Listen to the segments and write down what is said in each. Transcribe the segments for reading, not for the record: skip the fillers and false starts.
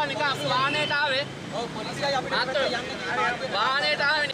නිකන් අපි වාහනේට ආවේ. ඔව් පොලිසියයි අපිට යන්නේ. වාහනේට ආවේ.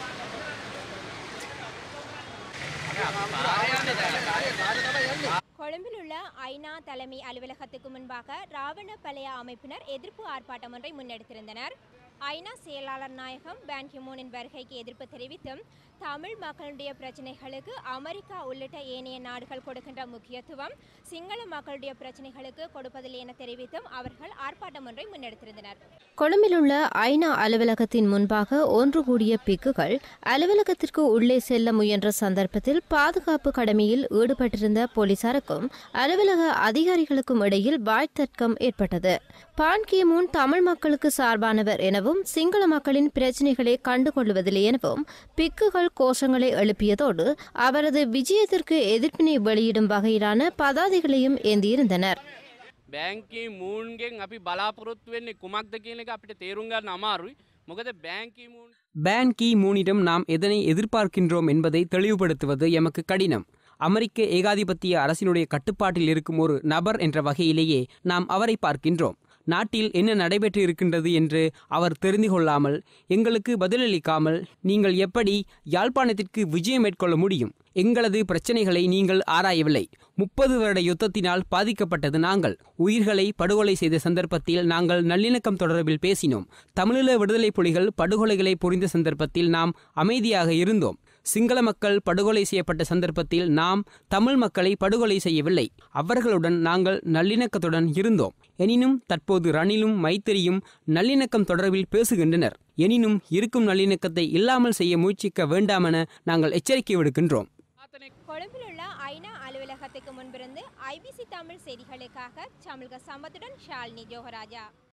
கொழும்பில் உள்ள ஐநா தலைமை அலுவலகத்துக்கு முன்பாக ராவண பலய அமைப்பினர் எதிர்ப்பு ஆர்ப்பாட்டம் ஒன்றை முன்னெடுத்திருந்தனர். ஐநா செயலாளர் நாயகம் பான் கி மூனின் வருகைக்கு எதிர்ப்பு தெரிவித்தும் தமிழ் மக்களுடைய பிரச்சினைகளுக்கு அமெரிக்கா உள்ளிட்ட ஏனைய நாடுகள் கொடுக்கின்ற முக்கியத்துவம் சிங்கள மக்களுடைய பிரச்சினைகளுக்கு கொடுப்பதில்லை என தெரிவித்தும் அவர்கள் ஆர்ப்பாட்டம் ஒன்றை முன்னெடுத்திருந்தனர். கொழும்பில் உள்ள ஐநா அலுவலகத்தின் முன்பாக ஒன்று கூடிய பிக்குகள் அலுவலகத்திற்கு உள்ளே செல்ல முயன்ற சந்தர்ப்பத்தில் பாதுகாப்பு கடமையில் ஈடுபட்டிருந்த போலீசாருக்கும் அலுவலக அதிகாரிகளுக்கும் இடையில் வாய்த்தர்க்கம் ஏற்பட்டது. பான் கி மூன் தமிழ் மக்களுக்கு சார்பானவர் எனவும் சிங்கள மக்களின் பிரச்சினைகளை கண்டுகொள்வதில்லை எனவும் பிக்குகள் கோஷங்களை எழுப்பியதோடு அவரது விஜயத்திற்கு எதிர்ப்பினை வெளியிடும் வகையிலான பதாதைகளையும் ஏந்தியிருந்தனர். බෑන් කී මූන්ගෙන් අපි බලාපොරොත්තු වෙන්නේ කුමක්ද කියන එක අපිට තේරුම් ගන්න අමාරුයි. මොකද பான் கி மூனிடம் நாம் எதனை எதிர்பார்க்கின்றோம் என்பதை தெளிவுபடுத்துவது எமக்கு கடினம். அமெரிக்க ஏகாதிபத்திய அரசினுடைய கட்டுப்பாட்டில் இருக்கும் ஒரு நபர் என்ற வகையிலேயே நாம் அவரை பார்க்கின்றோம். நாட்டில் என்ன நடைபெற்று இருக்கின்றது என்று அவர் தெரிந்து கொள்ளாமல் எங்களுக்கு பதிலளிக்காமல் நீங்கள் எப்படி யாழ்ப்பாணத்திற்கு விஜயம் மேற்கொள்ள முடியும்? எங்களது பிரச்சனைகளை நீங்கள் ஆராயவில்லை. 30 வருட யுத்தத்தினால் பாதிக்கப்பட்டது நாங்கள். உயிர்களை படுகொலை செய்த சந்தர்ப்பத்தில் நாங்கள் நல்லிணக்கம் தொடர்பில் பேசினோம். தமிழீழ விடுதலை புலிகள் படுகொலைகளை புரிந்த சந்தர்ப்பத்தில் நாம் அமைதியாக இருந்தோம். சிங்கள மக்கள் படுகொலை செய்யப்பட்ட சந்தர்ப்பத்தில் நாம் தமிழ் மக்களை படுகொலை செய்யவில்லை. அவர்களுடன் நாங்கள் நல்லிணக்கத்துடன் இருந்தோம். எனினும் தற்போது ரணிலும் மைத்திரியும் நல்லிணக்கம் தொடர்பில் பேசுகின்றனர். எனினும் இருக்கும் நல்லிணக்கத்தை இல்லாமல் செய்ய முயற்சிக்க வேண்டாமென நாங்கள் எச்சரிக்கை விடுக்கின்றோம். கொழும்பில் உள்ள ஐநா அலுவலகத்துக்கு முன்பிருந்து ஐபிசி தமிழ் செய்திகளுக்காக சமல்க சம்பத்துடன் ஷாலினி ஜோகராஜா.